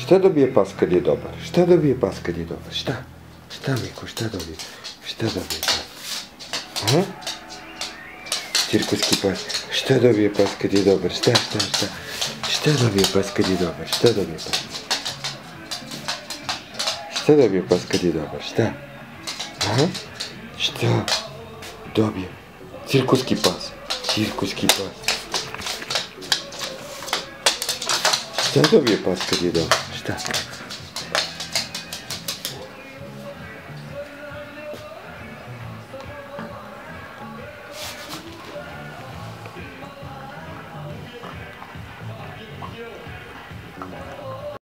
Šta dobije pas kad je dobar? Šta dobije pas kad je dobar? Šta? Šta, Miko, šta dobije? Šta dobije pas? A? Cirkuski pas. Šta dobije pas kad je dobar? Šta? Šta dobije pas kad je dobar? Šta dobije pas? Šta dobije pas kad je dobar? Šta? A? Šta dobije? Cirkuski pas. Cirkuski pas. Šta dobije pas kad je dobar? Šta?